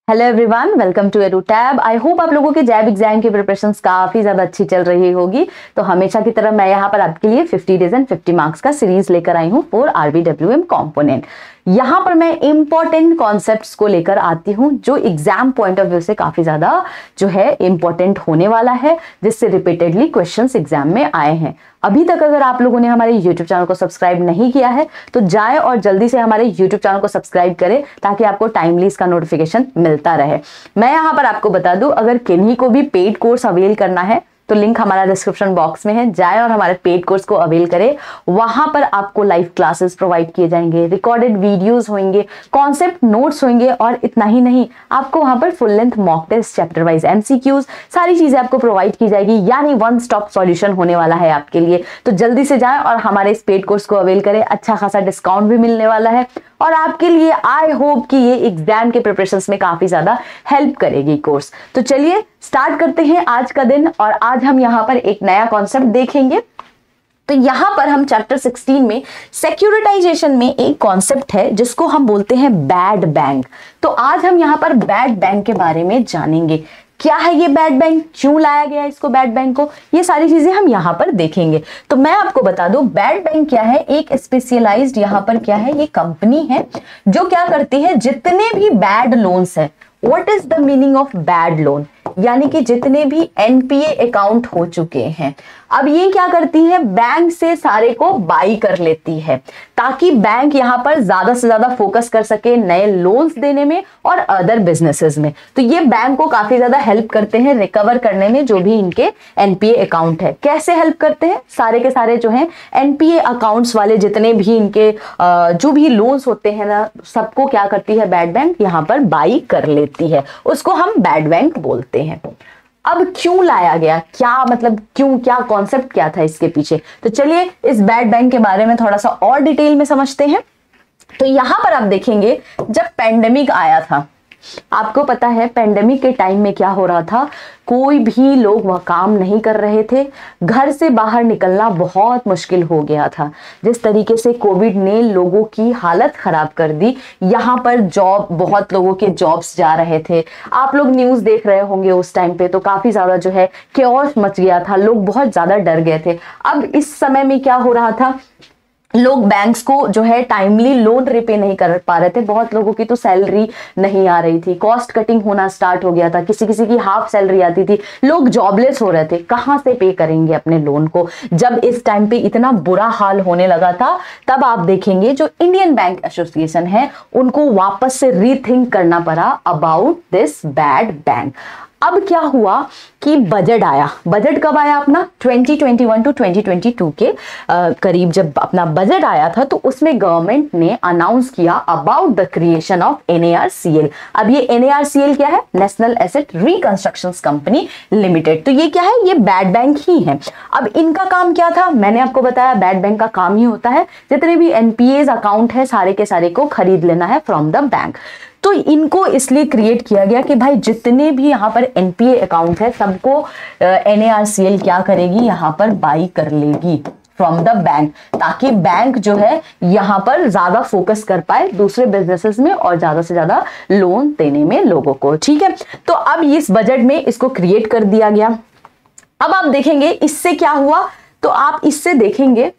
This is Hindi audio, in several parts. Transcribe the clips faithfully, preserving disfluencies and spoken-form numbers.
Hello everyone, welcome to EduTap. I hope आप लोगों के जैब एग्जाम की प्रिपरेशंस काफी ज्यादा अच्छी चल रही होगी। तो हमेशा की तरह मैं यहाँ पर आपके लिए fifty days and fifty marks का सीरीज लेकर आई हूँ फॉर आरबीडब्ल्यूएम कंपोनेंट। यहाँ पर मैं इंपॉर्टेंट कॉन्सेप्ट्स को लेकर आती हूँ जो एग्जाम पॉइंट ऑफ व्यू से काफी ज्यादा जो है इंपॉर्टेंट होने वाला है, जिससे रिपीटेडली क्वेश्चंस एग्जाम में आए हैं। अभी तक अगर आप लोगों ने हमारे यूट्यूब चैनल को सब्सक्राइब नहीं किया है तो जाए और जल्दी से हमारे यूट्यूब चैनल को सब्सक्राइब करें ताकि आपको टाइमली इसका नोटिफिकेशन मिलता रहे। मैं यहाँ पर आपको बता दूं, अगर किन्हीं को भी पेड कोर्स अवेल करना है तो लिंक हमारा डिस्क्रिप्शन बॉक्स में है, जाए और हमारे पेड कोर्स को अवेल करें। वहां पर आपको लाइव क्लासेस प्रोवाइड किए जाएंगे, रिकॉर्डेड वीडियोस होंगे, कॉन्सेप्ट नोट्स होंगे और इतना ही नहीं, आपको वहां पर full length mock test, chapter wise MCQs, सारी चीजें आपको प्रोवाइड की जाएगी। यानी वन स्टॉप सॉल्यूशन होने वाला है आपके लिए। तो जल्दी से जाए और हमारे इस पेड कोर्स को अवेल करें, अच्छा खासा डिस्काउंट भी मिलने वाला है और आपके लिए आई होप कि ये एग्जाम के प्रिपरेशंस में काफी ज्यादा हेल्प करेगी कोर्स। तो चलिए स्टार्ट करते हैं आज का दिन, और आज हम यहाँ पर एक नया कॉन्सेप्ट देखेंगे। तो यहां पर हम चैप्टर सिक्सटीन में सिक्योरिटाइजेशन में एक कॉन्सेप्ट है जिसको हम बोलते हैं बैड बैंक। तो आज हम यहाँ पर बैड बैंक के बारे में जानेंगे। क्या है ये बैड बैंक, क्यों लाया गया इसको बैड बैंक को, ये सारी चीजें हम यहाँ पर देखेंगे। तो मैं आपको बता दूं बैड बैंक क्या है। एक स्पेशलाइज्ड यहाँ पर क्या है, ये कंपनी है जो क्या करती है, जितने भी बैड लोन्स है, what is the meaning of bad loan, यानी कि जितने भी एनपीए अकाउंट हो चुके हैं, अब ये क्या करती है, बैंक से सारे को बाई कर लेती है ताकि बैंक यहां पर ज्यादा से ज्यादा फोकस कर सके नए लोन्स देने में और अदर बिजनेसेस में। तो ये बैंक को काफी ज्यादा हेल्प करते हैं रिकवर करने में जो भी इनके एनपीए अकाउंट है। कैसे हेल्प करते हैं, सारे के सारे जो है एनपीए अकाउंट्स वाले जितने भी इनके जो भी लोन्स होते हैं ना, सबको क्या करती है बैड बैंक यहाँ पर बाई कर लेती है, उसको हम बैड बैंक बोलते हैं। अब क्यों लाया गया, क्या मतलब क्यों, क्या कॉन्सेप्ट क्या था इसके पीछे, तो चलिए इस बैड बैंक के बारे में थोड़ा सा और डिटेल में समझते हैं। तो यहां पर आप देखेंगे जब पेंडेमिक आया था, आपको पता है पेंडेमिक के टाइम में क्या हो रहा था, कोई भी लोग वह काम नहीं कर रहे थे, घर से बाहर निकलना बहुत मुश्किल हो गया था। जिस तरीके से कोविड ने लोगों की हालत खराब कर दी, यहाँ पर जॉब, बहुत लोगों के जॉब्स जा रहे थे। आप लोग न्यूज़ देख रहे होंगे उस टाइम पे, तो काफी ज्यादा जो है केओस मच गया था, लोग बहुत ज्यादा डर गए थे। अब इस समय में क्या हो रहा था, लोग बैंक्स को जो है टाइमली लोन रिपे नहीं कर पा रहे थे, बहुत लोगों की तो सैलरी नहीं आ रही थी, कॉस्ट कटिंग होना स्टार्ट हो गया था, किसी किसी की हाफ सैलरी आती थी, लोग जॉबलेस हो रहे थे, कहां से पे करेंगे अपने लोन को। जब इस टाइम पे इतना बुरा हाल होने लगा था, तब आप देखेंगे जो इंडियन बैंक एसोसिएशन है उनको वापस से रीथिंक करना पड़ा अबाउट दिस बैड बैंक। अब क्या हुआ कि बजट आया, बजट कब आया अपना twenty twenty one two twenty twenty two के आ, करीब जब अपना बजट आया था, तो उसमें गवर्नमेंट ने अनाउंस किया about the creation of NARCL. अब ये एनएआरसीएल क्या है, National Asset Reconstruction Company Limited. तो ये क्या है, ये बैड बैंक ही है। अब इनका काम क्या था, मैंने आपको बताया बैड बैंक का काम ही होता है जितने भी एनपीएज अकाउंट है सारे के सारे को खरीद लेना है फ्रॉम द बैंक। तो इनको इसलिए क्रिएट किया गया कि भाई जितने भी यहाँ पर एनपीए अकाउंट है सबको एनएआरसीएल क्या करेगी, यहाँ पर बाई कर लेगी फ्रॉम द बैंक, ताकि बैंक जो है यहाँ पर ज्यादा फोकस कर पाए दूसरे बिजनेसेस में और ज्यादा से ज्यादा लोन देने में लोगों को। ठीक है, तो अब इस बजट में इसको क्रिएट कर दिया गया। अब आप देखेंगे इससे क्या हुआ, तो आप इससे देखेंगे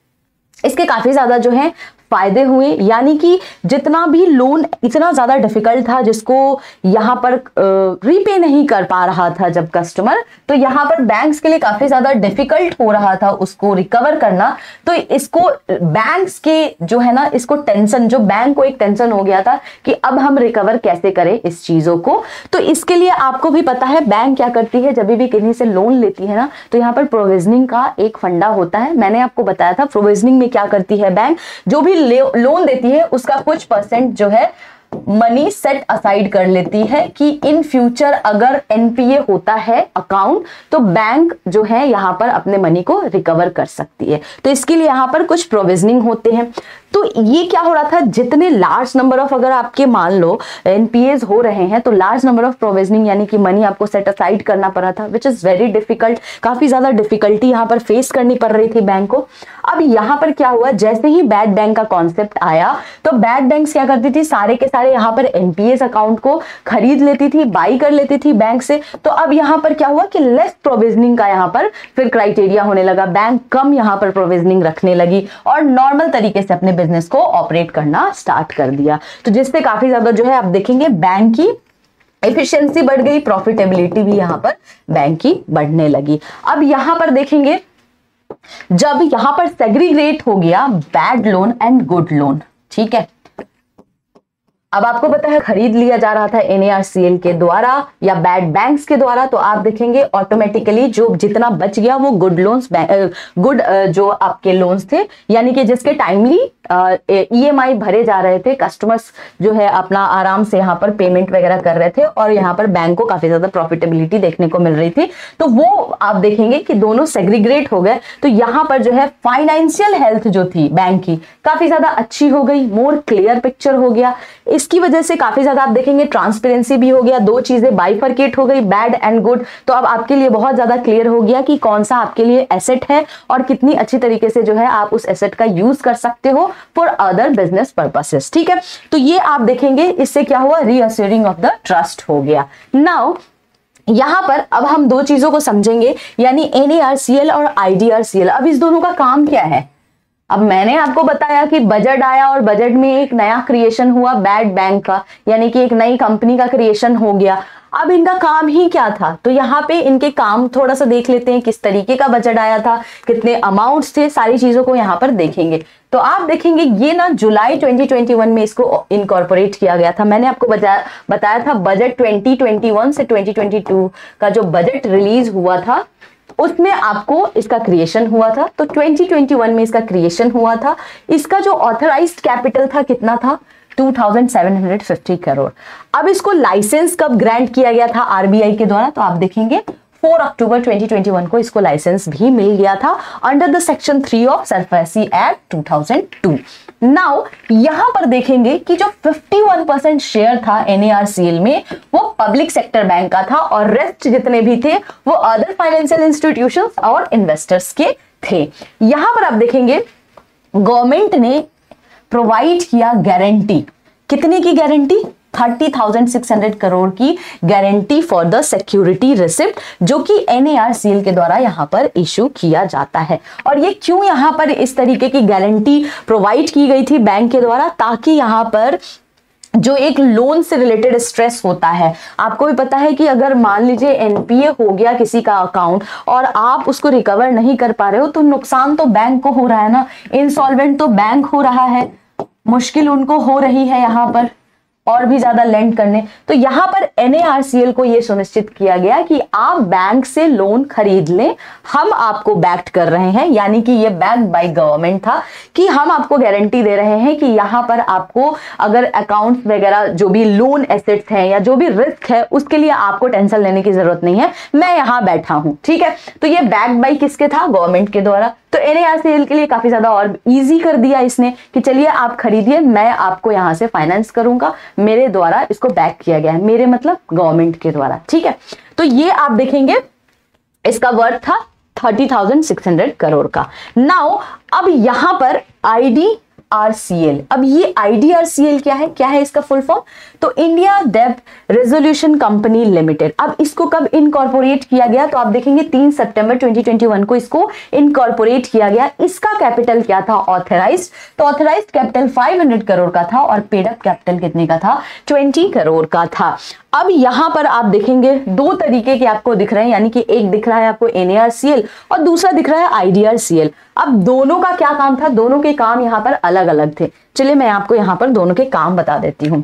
इसके काफी ज्यादा जो है फायदे हुए, यानी कि जितना भी लोन इतना ज्यादा डिफिकल्ट था जिसको यहाँ पर रीपे नहीं कर पा रहा था जब कस्टमर, तो यहाँ पर बैंक्स के लिए काफी ज्यादा डिफिकल्ट हो रहा था उसको रिकवर करना। तो इसको बैंक्स के जो है ना, इसको टेंशन, जो बैंक को एक टेंशन हो गया था कि अब हम रिकवर कैसे करें इस चीजों को। तो इसके लिए आपको भी पता है बैंक क्या करती है, जब भी किसी से लोन लेती है ना, तो यहाँ पर प्रोविजनिंग का एक फंडा होता है। मैंने आपको बताया था प्रोविजनिंग में क्या करती है बैंक, जो भी लोन देती है उसका कुछ परसेंट जो है मनी सेट असाइड कर लेती है कि इन फ्यूचर अगर एनपीए होता है अकाउंट तो बैंक जो है यहाँ पर अपने मनी को रिकवर कर सकती है। तो इसके लिए यहाँ पर कुछ प्रोविजनिंग होते हैं। तो ये क्या हो रहा था, जितने लार्ज नंबर ऑफ, अगर आपके मान लो एनपीएज हो रहे हैं तो लार्ज नंबर ऑफ प्रोविजनिंग यानी कि मनी आपको सेट असाइड करना पड़ा था, विच इज वेरी डिफिकल्ट। काफी ज्यादा डिफिकल्टी यहाँ पर फेस करनी पड़ रही थी बैंक को। अब यहाँ पर क्या हुआ, जैसे ही बैड बैंक का कॉन्सेप्ट आया तो बैड बैंक्स क्या करती थी, सारे के सारे सारे यहाँ पर एनपीएस अकाउंट को खरीद लेती थी, बाई कर लेती थी बैंक से। तो अब यहाँ पर क्या हुआ कि लेस प्रोविजनिंग का यहाँ पर फिर क्राइटेरिया होने लगा, बैंक कम यहाँ पर प्रोविजनिंग रखने लगी और नॉर्मल तरीके से अपने बिजनेस को ऑपरेट करना स्टार्ट कर दिया। तो जिससे काफी ज्यादा जो है आप देखेंगे बैंक की एफिशिएंसी बढ़ गई, प्रॉफिटेबिलिटी भी यहाँ पर बैंक की बढ़ने लगी। अब यहाँ पर देखेंगे जब यहां पर सेग्रीगेट हो गया bad loan and good loan, ठीक है। अब आपको पता है खरीद लिया जा रहा था एनएआरसीएल के द्वारा या बैड बैंक्स के द्वारा, तो आप देखेंगे ऑटोमेटिकली जो जितना बच गया वो गुड लोन्स, गुड जो आपके लोन्स थे, यानी कि जिसके टाइमली ईएमआई भरे जा रहे थे, कस्टमर्स जो है अपना आराम से यहाँ पर पेमेंट वगैरह कर रहे थे और यहाँ पर बैंक को काफी ज्यादा प्रॉफिटेबिलिटी देखने को मिल रही थी। तो वो आप देखेंगे कि दोनों सेग्रीगेट हो गए। तो यहाँ पर जो है फाइनेंशियल हेल्थ जो थी बैंक की काफी ज्यादा अच्छी हो गई, मोर क्लियर पिक्चर हो गया। इसकी वजह से काफी ज्यादा आप देखेंगे ट्रांसपेरेंसी भी हो गया, दो चीजें बाइफरकेट हो गई, बैड एंड गुड। तो अब आपके लिए बहुत ज्यादा क्लियर हो गया कि कौन सा आपके लिए एसेट है और कितनी अच्छी तरीके से जो है आप उस एसेट का यूज कर सकते हो फॉर अदर बिजनेस पर्पसेस, ठीक है। तो ये आप देखेंगे इससे क्या हुआ, रीअश्योरिंग ऑफ द ट्रस्ट हो गया। नाउ यहां पर अब हम दो चीजों को समझेंगे, यानी एनएआरसीएल और आईडीआरसीएल। अब इस दोनों का काम क्या है? अब मैंने आपको बताया कि बजट आया और बजट में एक नया क्रिएशन हुआ बैड बैंक का, यानी कि एक नई कंपनी का क्रिएशन हो गया। अब इनका काम ही क्या था? तो यहाँ पे इनके काम थोड़ा सा देख लेते हैं, किस तरीके का बजट आया था, कितने अमाउंट्स थे, सारी चीजों को यहाँ पर देखेंगे। तो आप देखेंगे ये ना जुलाई ट्वेंटी ट्वेंटी वन में इसको इनकॉर्पोरेट किया गया था। मैंने आपको बताया बताया था बजट ट्वेंटी ट्वेंटी वन से ट्वेंटी ट्वेंटी टू का जो बजट रिलीज हुआ था उसमें आपको इसका क्रिएशन हुआ था। तो ट्वेंटी ट्वेंटी वन में इसका क्रिएशन हुआ था। इसका जो ऑथराइज्ड कैपिटल था कितना था? Two thousand seven hundred fifty crore. अब इसको लाइसेंस कब ग्रांट किया गया था आरबीआई के द्वारा? तो आप देखेंगे four October twenty twenty one को इसको लाइसेंस भी मिल गया था under the section three of SARFAESI act two thousand two. Now यहां पर देखेंगे कि जो फिफ्टी वन परसेंट शेयर था एनएआरसीएल में वो पब्लिक सेक्टर बैंक का था और रेस्ट जितने भी थे वो अदर फाइनेंशियल इंस्टीट्यूशंस और इन्वेस्टर्स के थे। यहां पर आप देखेंगे गवर्नमेंट ने प्रोवाइड किया गारंटी, कितने की guarantee? Thirty thousand six hundred crore की guarantee for the security receipt, जो कि एनएआरसीएल के द्वारा यहां पर इशू किया जाता है। और ये क्यों यहां पर इस तरीके की गारंटी प्रोवाइड की गई थी बैंक के द्वारा? ताकि यहां पर जो एक लोन से रिलेटेड स्ट्रेस होता है, आपको भी पता है कि अगर मान लीजिए एनपीए हो गया किसी का अकाउंट और आप उसको रिकवर नहीं कर पा रहे हो तो नुकसान तो बैंक को हो रहा है ना, इंसॉल्वेंट तो बैंक हो रहा है, मुश्किल उनको हो रही है यहाँ पर और भी ज्यादा लेंड करने। तो यहां पर एनएआरसीएल को यह सुनिश्चित किया गया कि आप बैंक से लोन खरीद लें, हम आपको बैक्ड कर रहे हैं, यानी कि ये बैक्ड बाय गवर्नमेंट था कि हम आपको गारंटी दे रहे हैं कि यहां पर आपको अगर अकाउंट्स वगैरह जो भी लोन एसेट्स हैं या जो भी रिस्क है उसके लिए आपको टेंशन लेने की जरूरत नहीं है, मैं यहां बैठा हूं, ठीक है। तो ये बैक्ड बाय किसके था? गवर्नमेंट के द्वारा। तो एनएआरसीएल के लिए काफी ज्यादा और इजी कर दिया इसने कि चलिए आप खरीदिए, मैं आपको यहां से फाइनेंस करूंगा, मेरे द्वारा इसको बैक किया गया है, मेरे मतलब गवर्नमेंट के द्वारा, ठीक है। तो ये आप देखेंगे इसका वर्थ था thirty thousand six hundred crore का। नाउ अब यहां पर आईडीआरसीएल, अब ये आईडीआरसीएल क्या है? क्या है इसका फुल फॉर्म? तो इंडिया डेब्ट रेजोल्यूशन कंपनी लिमिटेड। अब इसको कब इनकॉर्पोरेट किया गया? तो आप देखेंगे तीन सितंबर ट्वेंटी ट्वेंटी वन को इसको इनकॉर्पोरेट किया गया। इसका कैपिटल क्या था? ऑथराइज्ड। तो authorised capital five hundred crore का था और पेड अप कैपिटल कितने का था? ट्वेंटी करोड़ का था। अब यहां पर आप देखेंगे दो तरीके के आपको दिख रहे हैं, यानी कि एक दिख रहा है आपको एनएआरसीएल और दूसरा दिख रहा है आईडीआरसीएल। अब दोनों का क्या काम था? दोनों के काम यहां पर अलग अलग थे। चलिए मैं आपको यहां पर दोनों के काम बता देती हूं।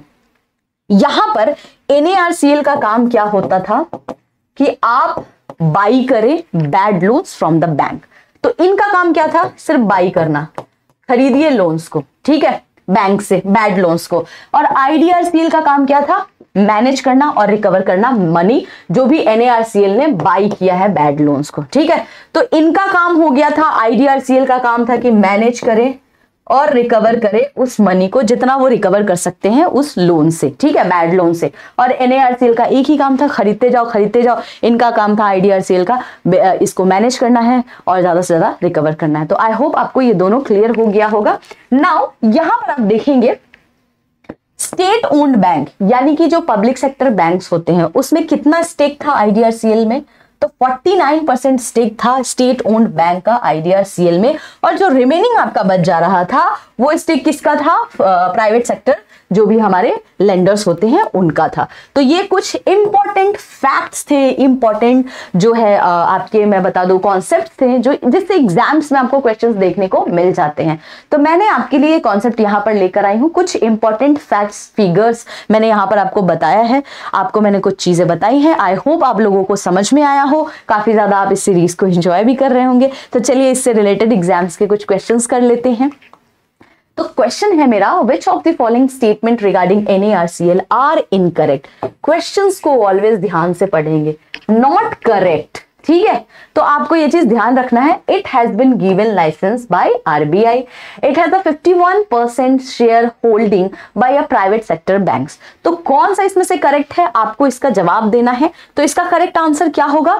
यहां पर एनएआरसीएल का काम क्या होता था कि आप बाई करें bad loans from the bank. तो इनका काम क्या था? सिर्फ बाई करना, खरीदिए लोन्स को, ठीक है, बैंक से बैड लोन्स को। और आईडीआरसीएल का काम क्या था? मैनेज करना और रिकवर करना मनी जो भी एनएआरसीएल ने बाई किया है बैड लोन्स को, ठीक है। तो इनका काम हो गया था, आईडीआरसीएल का काम था कि मैनेज करे और रिकवर करे उस मनी को, जितना वो रिकवर कर सकते हैं उस लोन से, ठीक है, बैड लोन से। और एनएआरसीएल का एक ही काम था, खरीदते जाओ खरीदते जाओ। इनका काम था आईडीआरसीएल का इसको मैनेज करना है और ज्यादा से ज्यादा रिकवर करना है। तो आई होप आपको ये दोनों क्लियर हो गया होगा। नाउ यहां पर आप देखेंगे स्टेट ओन्ड बैंक यानी कि जो पब्लिक सेक्टर बैंक्स होते हैं उसमें कितना स्टेक था आईडीआरसीएल में, तो उनचास परसेंट स्टेक था स्टेट ओन्ड बैंक का आईडीआरसीएल में, और जो रिमेनिंग आपका बच जा रहा था वो स्टेक किसका था, प्राइवेट सेक्टर जो भी हमारे लेंडर्स होते हैं उनका था। तो ये कुछ इंपॉर्टेंट फैक्ट्स थे, इंपॉर्टेंट जो है आपके मैं बता दूं कॉन्सेप्ट थे जो जिससे एग्जाम्स में आपको क्वेश्चंस देखने को मिल जाते हैं। तो मैंने आपके लिए कॉन्सेप्ट यहाँ पर लेकर आई हूँ, कुछ इंपॉर्टेंट फैक्ट्स फिगर्स मैंने यहाँ पर आपको बताया है, आपको मैंने कुछ चीजें बताई हैं। आई होप आप लोगों को समझ में आया हो, काफी ज्यादा आप इस सीरीज को एंजॉय भी कर रहे होंगे। तो चलिए इससे रिलेटेड एग्जाम्स के कुछ क्वेश्चन कर लेते हैं। तो क्वेश्चन है मेरा, which of the following statement regarding NARCL are incorrect. Questions को ऑलवेज ध्यान से पढ़ेंगे, नॉट करेक्ट, ठीक है। तो आपको ये चीज ध्यान रखना है, it has been given licence by RBI, it has a fifty one percent share holding by a private sector banks. तो कौन सा इसमें से करेक्ट है, आपको इसका जवाब देना है। तो इसका करेक्ट आंसर क्या होगा,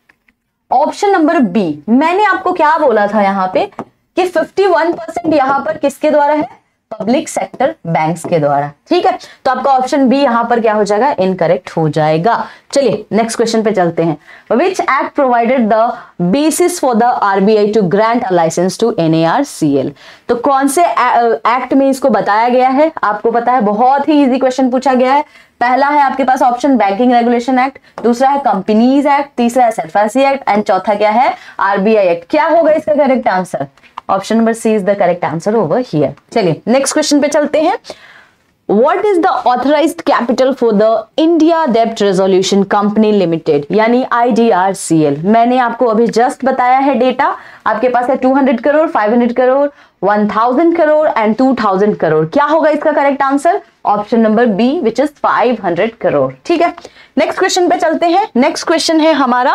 ऑप्शन नंबर बी। मैंने आपको क्या बोला था यहाँ पे कि इक्यावन परसेंट यहां पर किसके द्वारा है, पब्लिक सेक्टर बैंक्स के द्वारा, ठीक है। तो आपका ऑप्शन बी यहां पर क्या हो जाएगा, इनकरेक्ट हो जाएगा। चलिए नेक्स्ट क्वेश्चन पे चलते हैं। Which act provided the basis for the RBI to grant a licence to NARCL. तो कौन से एक्ट में इसको बताया गया है, आपको पता है बहुत ही इजी क्वेश्चन पूछा गया है। पहला है आपके पास ऑप्शन बैंकिंग रेगुलेशन एक्ट, दूसरा है कंपनीज एक्ट, तीसरा है सरफराजी एक्ट एंड चौथा क्या है, आरबीआई एक्ट। क्या होगा इसका correct answer, option number C is the correct answer over here. चलिए नेक्स्ट क्वेश्चन पे चलते हैं। What is the authorized capital for the India Debt Resolution Company Limited यानी I D R C L. मैंने आपको अभी जस्ट बताया है डेटा, आपके पास है दो सौ करोड़, पाँच सौ करोड़, एक हज़ार करोड़ एंड दो हज़ार करोड़। क्या होगा इसका correct answer, option number B which is पाँच सौ करोड़, ठीक है। नेक्स्ट क्वेश्चन पे चलते हैं। नेक्स्ट क्वेश्चन है हमारा,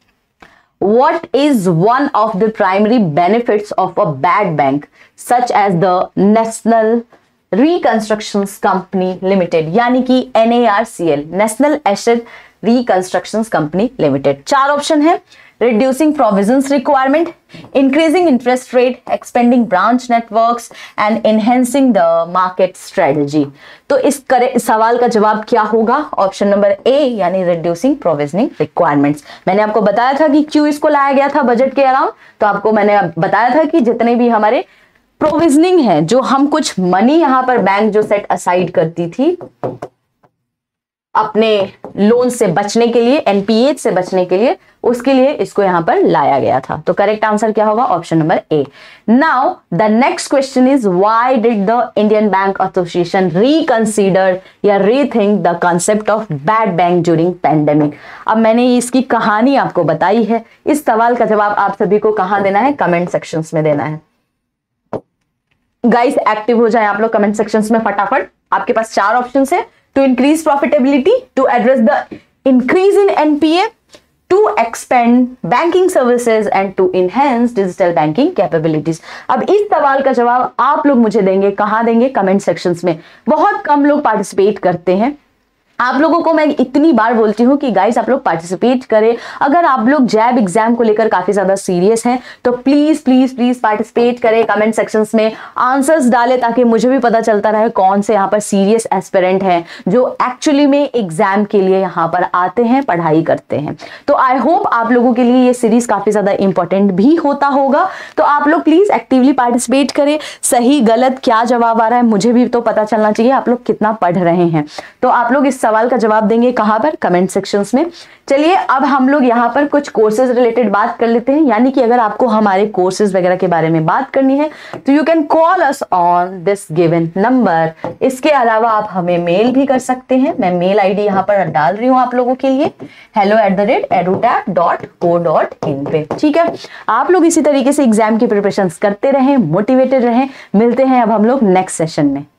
what is one of the primary benefits of a bad bank such as the National Reconstructions Company Limited यानी कि N A R C L, National Asset Reconstructions Company Limited. चार ऑप्शन है, reducing provisions requirement, increasing interest rate, expanding branch networks and enhancing the market strategy। तो इस करे सवाल का जवाब क्या होगा, ऑप्शन नंबर ए यानी reducing provisioning requirements। मैंने आपको बताया था कि क्यों इसको लाया गया था बजट के अराउंड, तो आपको मैंने बताया था कि जितने भी हमारे प्रोविजनिंग है, जो हम कुछ मनी यहां पर बैंक जो सेट असाइड करती थी अपने लोन से बचने के लिए, एनपीए से बचने के लिए, उसके लिए इसको यहां पर लाया गया था। तो करेक्ट आंसर क्या होगा, option number A. Now the next question is why did the Indian Bank Association reconsider या rethink the concept of bad bank during pandemic. अब मैंने इसकी कहानी आपको बताई है, इस सवाल का जवाब आप सभी को कहां देना है, कमेंट सेक्शंस में देना है। गाइस एक्टिव हो जाए आप लोग कमेंट सेक्शंस में फटाफट। आपके पास चार ऑप्शन है, to increase profitability, to address the increase in N P A, to expand banking services and to enhance digital banking capabilities। अब इस सवाल का जवाब आप लोग मुझे देंगे, कहां देंगे, कमेंट सेक्शंस में। बहुत कम लोग पार्टिसिपेट करते हैं। आप लोगों को मैं इतनी बार बोलती हूँ कि गाइस आप लोग पार्टिसिपेट करें। अगर आप लोग जैब एग्जाम को लेकर काफी ज्यादा सीरियस हैं तो प्लीज प्लीज प्लीज पार्टिसिपेट करें, कमेंट सेक्शंस में आंसर्स डालें ताकि मुझे भी पता चलता रहे कौन से यहाँ पर सीरियस एस्पिरेंट हैं जो एक्चुअली में एग्जाम के लिए यहाँ पर आते हैं, पढ़ाई करते हैं। तो आई होप आप लोगों के लिए ये सीरीज काफी ज्यादा इंपॉर्टेंट भी होता होगा। तो आप लोग प्लीज एक्टिवली पार्टिसिपेट करें। सही गलत क्या जवाब आ रहा है मुझे भी तो पता चलना चाहिए, आप लोग कितना पढ़ रहे हैं। तो आप लोग इस सवाल का जवाब देंगे कहां पर, कमेंट सेक्शंस में। चलिए अब हम लोग यहां पर कुछ कोर्सेज रिलेटेड बात कर लेते हैं, यानी कि अगर आपको हमारे कोर्सेज वगैरह के बारे में बात करनी है तो you can call us on this given number. इसके अलावा आप हमें मेल भी कर सकते हैं, मैं मेल आईडी यहां पर डाल रही हूं आप लोगों के लिए, hello at the rate EduTap dot co dot in पे, ठीक है। आप लोग इसी तरीके से एग्जाम की प्रिपरेशन करते रहें, मोटिवेटेड रहें। मिलते हैं अब हम लोग नेक्स्ट सेशन में।